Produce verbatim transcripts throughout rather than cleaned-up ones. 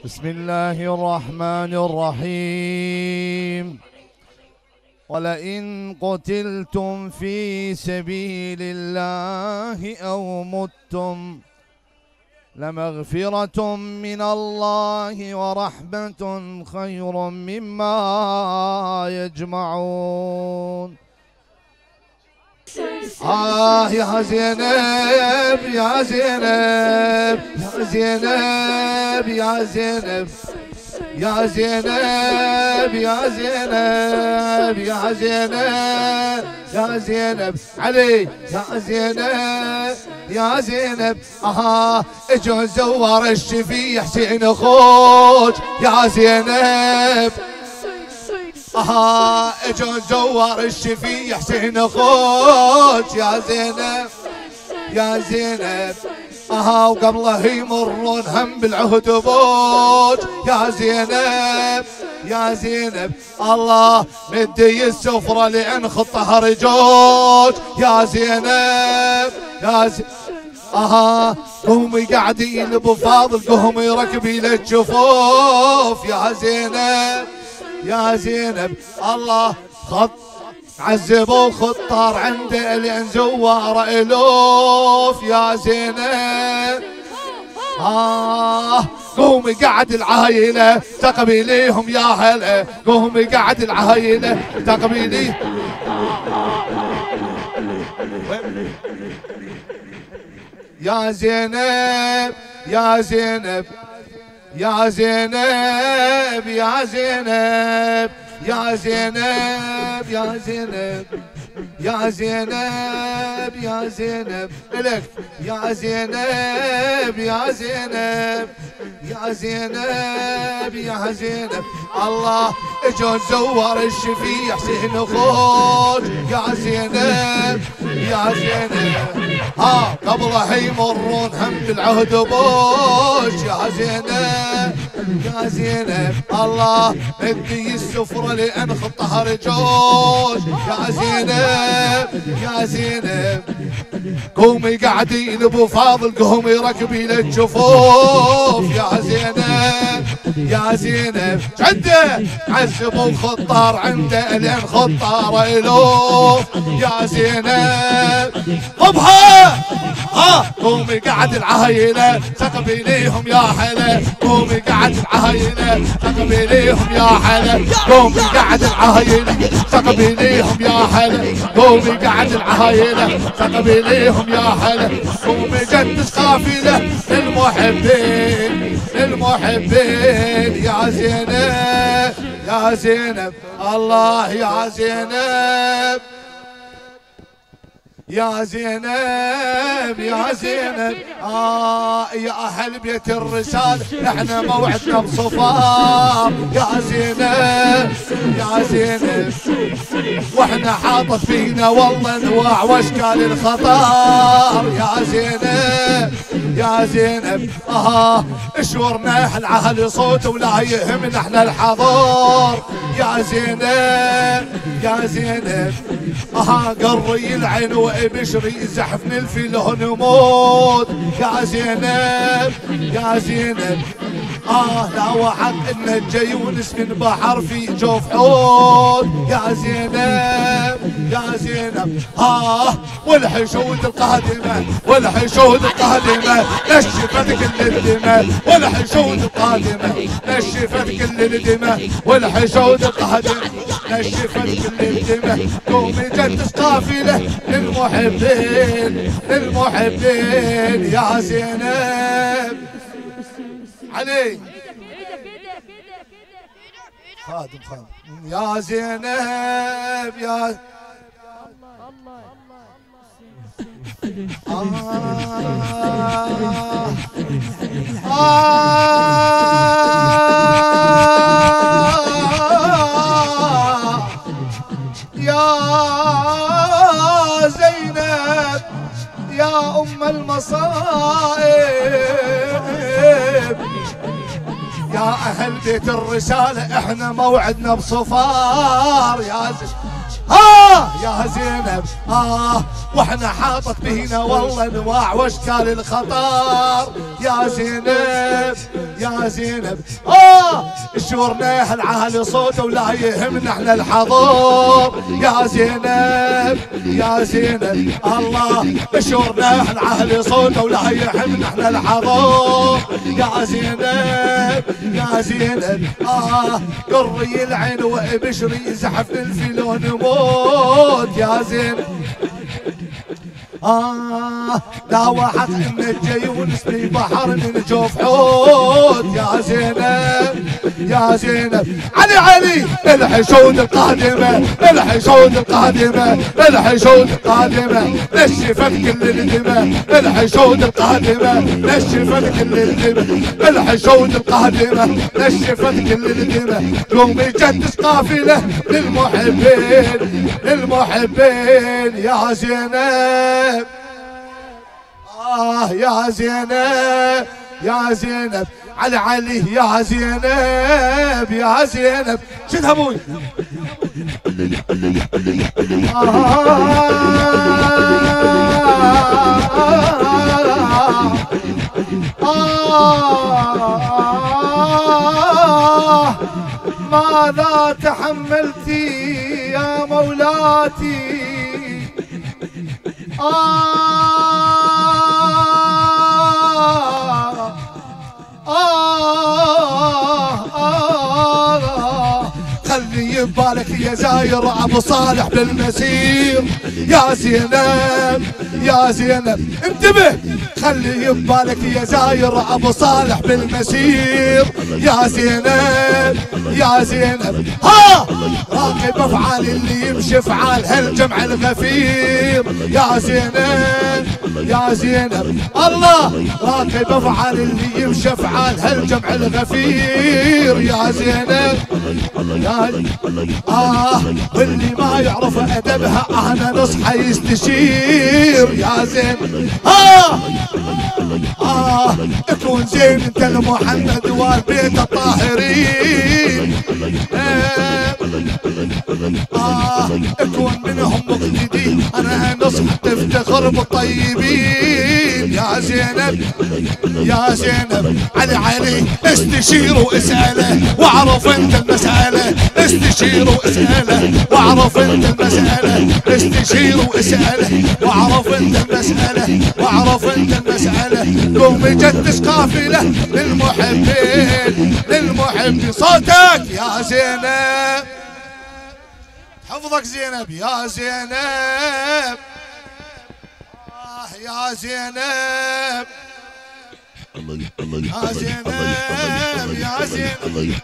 بسم الله الرحمن الرحيم. ولئن قتلتم في سبيل الله أو متم لمغفرة من الله ورحمة خير مما يجمعون. آه يا زينب يا زينب يا زينب يا زينب يا زينب يا زينب يا زينب يا زينب علي يا زينب يا زينب. اها اجوا زوار الشفيع حسين خوج يا زينب. اها اجوا زوار الشفيع حسين خوج يا زينب يا زينب. اها وقبله يمرون هم بالعهد بوج يا زينب يا زينب. الله مدي السفرة لان خطها رجوج يا زينب يا زينب. اها قومي قاعدين ابو فاضل قومي ركبي للجفوف يا زينب يا زينب. الله خط عذبوا خطار عنده لين زوار الوف يا زينب. آه قومي قعد العايلة تقبليهم يا هلا. قومي قعد العايلة تقبلي يا زينب يا زينب يا زينب يا زينب يا زينب يا زينب يا زينب يا زينب إلك يا زينب يا زينب يا زينب يا زينب. الله اجوا زوار الشفيع حسين خوج يا زينب يا زينب. ها قبله يمرون هم بالعهد بوش يا زينب يا زينب. الله مدي السفرة لان خطها رجوش يا زينب يا زينب. قومي قاعدين ابو فاضل قومي ركبي للجفوف يا زينب يا زينب. عنده عذبوا خطار عنده لين خطار الوف يا زينب. طبها ها قومي قعد العايلة تقبليهم يا حلا. قومي قعد العايلة تقبليهم يا حلا. قومي قعد العايلة تقبليهم يا حلا. قومي قعد العايلة تقبليهم يا حلا. قومي جدش قافلة للمحبين للمحبين يا زينب يا زينب. الله يا زينب يا زينب يا زينب. آه يا أهل بيت الرسالة احنا موعدنا بصفار يا زينب يا زينب. واحنا حاطط فينا والله انواع واشكال الخطر يا زينب يا زينب. آه اشورنا العهل صوت ولا يهمنا احنا الحضور يا زينب يا زينب. آه قري العين وابشري زحفني الفيل نموت يا زينب يا زينب. آه لا وحق ان الجيونس من بحر في جوف حوت يا زينب يا زينب. آه والحشود القادمة والحشود القادمة نشفت كل الدماء. والحشود القادمة نشفت كل الدماء. والحشود القادمة نشفت كل الدماء. قومي جدش قافلة للمحبين للمحبين يا زينب. علي خادم خادم يا زينب يا آه آه يا زينب يا أم المصائب. يا أهل بيت الرسالة احنا موعدنا بصفار يا زينب آه يا زينب آه واحنا حاطت بينا والله انواع واشكال الخطر يا زينب يا زينب آه شورناه العالي صوته ولا يهمنا احنا الحضور يا زينب يا زينب الله شورناه العالي صوته ولا يهمنا احنا الحضور يا زينب يا زينب آه قري العين وبشري زحف الفيلون موت يا زينب آه لا واحد من الجيون اسمي بحر من جوف حوت يا زينب يا زينب علي علي الحشود القادمة الحشود القادمة الحشود القادمة نشفت كل الدماء الحشود القادمة نشفت كل الدماء الحشود القادمة نشفت كل الدماء يوم يجدس قافلة للمحبين للمحبين يا زينب آه يا زينب يا زينب علي علي يا زينب يا زينب شد ابوي آه ماذا تحملتي يا مولاتي آه آه آه خلي يبالك يا زاير ابو صالح بالمسير يا زينب يا زينب انتبه خلي يبالك يا زاير ابو صالح بالمسير يا زينب يا زينب ها راقب افعال اللي يمشي افعال هالجمع الغفير يا زينب يا زينب الله راقب افعال اللي يمشي افعال هالجمع الغفير يا زينب يا آه واللي ما يعرف أدبها أنا نصحى يستشير يا زين آه آه اكون زين انت لمحمد والبيت الطاهرين آه, آه اكون منهم مقتدي أنا نصحى تفتخر بالطيبين يا زينب يا زينب علي علي استشير واسأله واعرف انت المسألة استشير واسأله واعرف انت المسألة استشير واسأله واعرف انت المسألة واعرف انت المسألة قوم جدس قافلة للمحبين للمحبين صوتك يا زينب حفظك زينب يا زينب آه يا زينب يا زينب يا زينب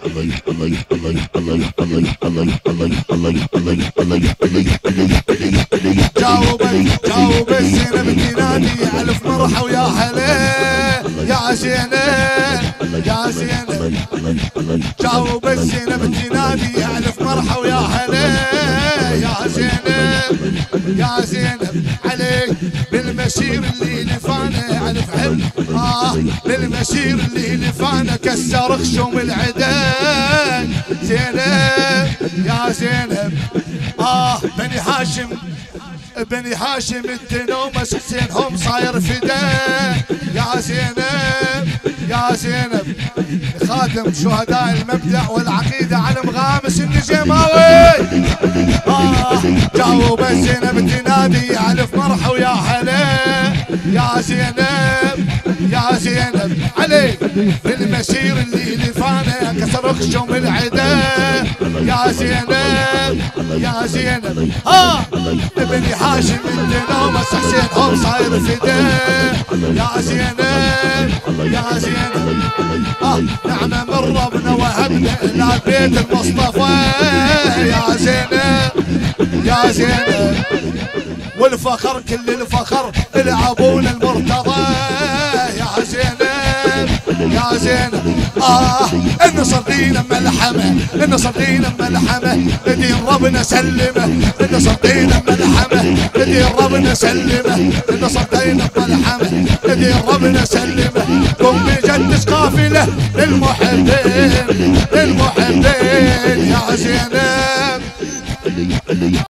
جاوبت جاوبت زينب تنادي ألف مرحى ويا هلا يا زينب يا زينب جاوبت زينب تنادي ألف مرحى ويا هلا يا زينب يا زينب عليك بالمسير اللي لفانا على فهم آه بالمسير اللي لفانا كسر خشوم العدان زينب يا زينب آه بني هاشم بني هاشم التنومس حسينهم صاير فداء يا زينب يا زينب خادم شهداء المبدأ والعقيدة على مغامس النجيماوي آه جاوب زينب تنادي ألف مرحى ويا هلا يا زينب يا زينب علي بالمسير اللي لفانا كسر خشوم العدا يا زينب يا زينب ها ابن هاشم التنومس حسينهم صاير فداء يا زينب يا زينب اه نعمة من ربنا وهبنا الى بيت المصطفى يا زينب يا زينب والفخر كل الفخر العبونا المرتضى يا زينب يا زينب آه النصر دينا ملحمة النصر دينا ملحمة لدين ربنا سلمه النصر دينا ملحمة لدين ربنا سلمه النصر دينا ملحمة لدين ربنا سلمه قم بجدس قافلة للمحبين للمحبين يا زينب